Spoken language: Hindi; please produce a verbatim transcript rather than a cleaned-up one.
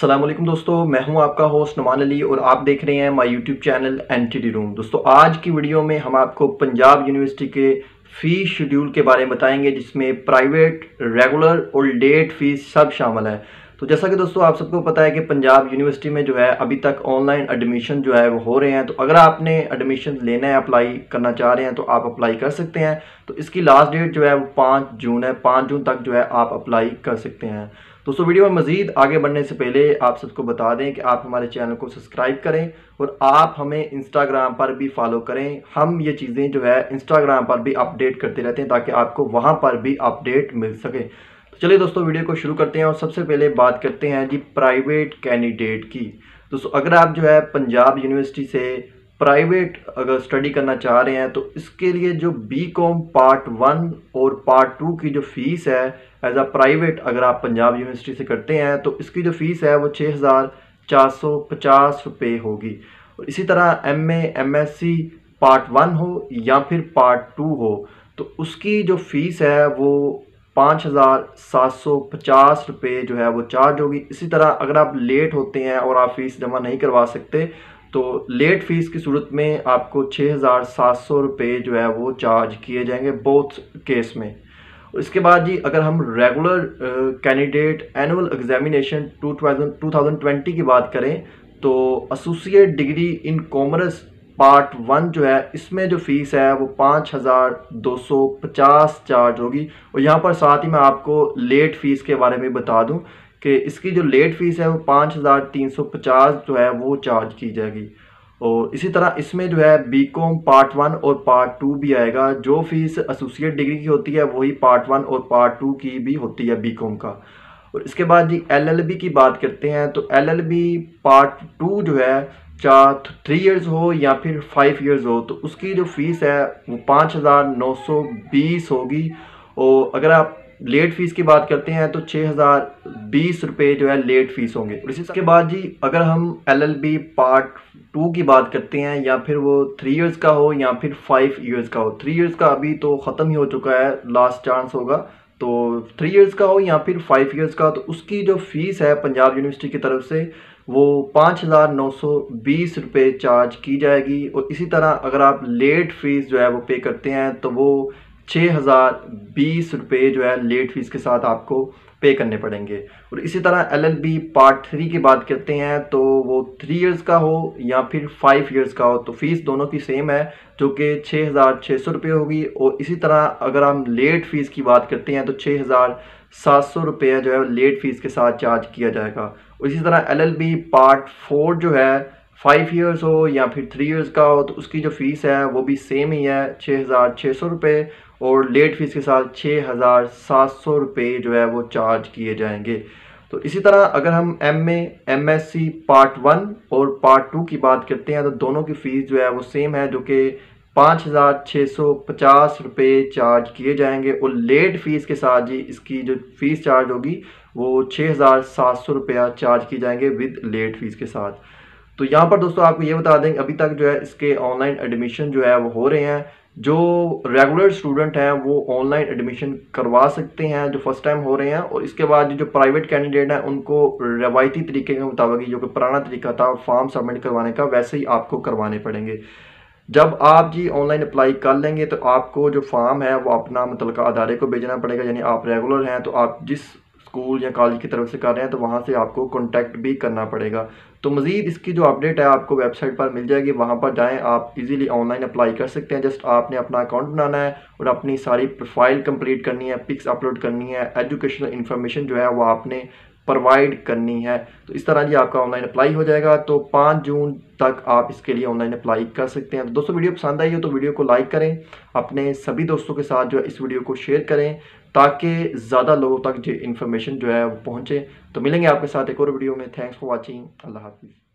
अस्सलाम वालेकुम दोस्तों, मैं हूं आपका होस्ट नुमान अली और आप देख रहे हैं my YouTube channel NTD room. दोस्तों आज की वीडियो में हम आपको पंजाब यूनिवर्सिटी के फ़ी शेड्यूल के बारे में बताएंगे, जिसमें प्राइवेट, रेगुलर और लेट फीस सब शामिल है। तो जैसा कि दोस्तों आप सबको पता है कि पंजाब यूनिवर्सिटी में जो है अभी तक ऑनलाइन एडमिशन जो है वो हो रहे हैं। तो अगर आपने एडमिशन लेना है, अप्लाई करना चाह रहे हैं तो आप अप्लाई कर सकते हैं। तो इसकी लास्ट डेट जो है वो पाँच जून है। पाँच जून तक जो है आप अप्लाई कर सकते हैं। दोस्तों वीडियो में मज़ीद आगे बढ़ने से पहले आप सबको बता दें कि आप हमारे चैनल को सब्सक्राइब करें और आप हमें इंस्टाग्राम पर भी फॉलो करें। हम ये चीज़ें जो है इंस्टाग्राम पर भी अपडेट करते रहते हैं ताकि आपको वहाँ पर भी अपडेट मिल सके। तो चलिए दोस्तों वीडियो को शुरू करते हैं और सबसे पहले बात करते हैं जी प्राइवेट कैंडिडेट की। दोस्तों अगर आप जो है पंजाब यूनिवर्सिटी से प्राइवेट अगर स्टडी करना चाह रहे हैं तो इसके लिए जो बी कॉम पार्ट वन और पार्ट टू की जो फ़ीस है एज अ प्राइवेट, अगर आप पंजाब यूनिवर्सिटी से करते हैं तो इसकी जो फ़ीस है वो छः हज़ार चार सौ पचास रुपये होगी। और इसी तरह M A M S C part one हो या फिर पार्ट टू हो तो उसकी जो फ़ीस है वो पाँच हज़ार सात सौ पचास रुपये जो है वो चार्ज होगी। इसी तरह अगर आप लेट होते हैं और आप फ़ीस जमा नहीं करवा सकते तो लेट फीस की सूरत में आपको छः हज़ार सात सौ रुपये जो है वो चार्ज किए जाएंगे बोथ केस में। और इसके बाद जी अगर हम regular candidate annual examination two thousand twenty की बात करें तो associate degree in commerce part one जो है इसमें जो फ़ीस है वो पाँच हज़ार दो सौ पचास चार्ज होगी। और यहाँ पर साथ ही मैं आपको लेट फ़ीस के बारे में बता दूँ कि इसकी जो लेट फ़ीस है वो पाँच हज़ार तीन सौ पचास जो है वो चार्ज की जाएगी। और इसी तरह इसमें जो है बी कॉम पार्ट वन और पार्ट टू भी आएगा। जो फीस एसोसिएट डिग्री की होती है वही पार्ट वन और पार्ट टू की भी होती है बी कॉम का। और इसके बाद जी एल एल बी की बात करते हैं तो L L B part two जो है चाहे थ्री इयर्स हो या फिर फाइव इयर्स हो तो उसकी जो फीस है वो पाँच हज़ार नौ सौ बीस होगी। और अगर आप लेट फीस की बात करते हैं तो छः हज़ार बीस रुपये जो है लेट फीस होंगे। और इसके बाद जी अगर हम L L B part two की बात करते हैं या फिर वो थ्री इयर्स का हो या फिर फाइव इयर्स का हो, थ्री इयर्स का अभी तो ख़त्म ही हो चुका है, लास्ट चांस होगा। तो थ्री इयर्स का हो या फिर फाइव इयर्स का तो उसकी जो फ़ीस है पंजाब यूनिवर्सिटी की तरफ से वो पाँच हज़ार नौ सौ बीस रुपये चार्ज की जाएगी। और इसी तरह अगर आप लेट फ़ीस जो है वो पे करते हैं तो वो छः हज़ार बीस रुपये जो है लेट फीस के साथ आपको पे करने पड़ेंगे। और इसी तरह L L B part three की बात करते हैं तो वो थ्री इयर्स का हो या फिर फाइव इयर्स का हो तो फीस दोनों की सेम है जो कि छः हज़ार छः सौ रुपये होगी। और इसी तरह अगर हम लेट फ़ीस की बात करते हैं तो छः हज़ार सात सौ रुपये जो है लेट फ़ीस के साथ चार्ज किया जाएगा। और इसी तरह L L B part four जो है फाइव इयर्स हो या फिर थ्री इयर्स का हो तो उसकी जो फ़ीस है वो भी सेम ही है, छः हज़ार छः सौ रुपये और लेट फीस के साथ छः हज़ार सात सौ रुपये जो है वो चार्ज किए जाएंगे। तो इसी तरह अगर हम M A M S C part one और पार्ट टू की बात करते हैं तो दोनों की फ़ीस जो है वो सेम है जो कि पाँच हज़ार छः सौ पचास रुपये चार्ज किए जाएंगे। और लेट फ़ीस के साथ जी इसकी जो फ़ीस चार्ज होगी वो छः हज़ार सात सौ रुपया चार्ज की जाएंगे विद लेट फ़ीस के साथ। तो यहाँ पर दोस्तों आपको ये बता दें अभी तक जो है इसके ऑनलाइन एडमिशन जो है वो हो रहे हैं। जो रेगुलर स्टूडेंट हैं वो ऑनलाइन एडमिशन करवा सकते हैं जो फर्स्ट टाइम हो रहे हैं। और इसके बाद जो प्राइवेट कैंडिडेट हैं उनको रवायती तरीके के मुताबिक जो कि पुराना तरीका था फॉर्म सबमिट करवाने का वैसे ही आपको करवाने पड़ेंगे। जब आप जी ऑनलाइन अप्लाई कर लेंगे तो आपको जो फॉर्म है वो अपना मुतल्लिका अदारे को भेजना पड़ेगा। यानी आप रेगुलर हैं तो आप जिस स्कूल या कॉलेज की तरफ से कर रहे हैं तो वहाँ से आपको कांटेक्ट भी करना पड़ेगा। तो मज़ीद इसकी जो अपडेट है आपको वेबसाइट पर मिल जाएगी, वहाँ पर जाएं, आप इजीली ऑनलाइन अप्लाई कर सकते हैं। जस्ट आपने अपना अकाउंट बनाना है और अपनी सारी प्रोफाइल कंप्लीट करनी है, पिक्स अपलोड करनी है, एजुकेशनल इन्फॉर्मेशन जो है वो आपने प्रोवाइड करनी है। तो इस तरह जी आपका ऑनलाइन अप्लाई हो जाएगा। तो पाँच जून तक आप इसके लिए ऑनलाइन अप्लाई कर सकते हैं। तो दोस्तों वीडियो पसंद आई हो तो वीडियो को लाइक करें, अपने सभी दोस्तों के साथ जो है इस वीडियो को शेयर करें ताकि ज़्यादा लोगों तक जो इन्फॉर्मेशन जो है वो पहुँचे। तो मिलेंगे आपके साथ एक और वीडियो में। Thanks for watching. अल्लाह हाफिज़।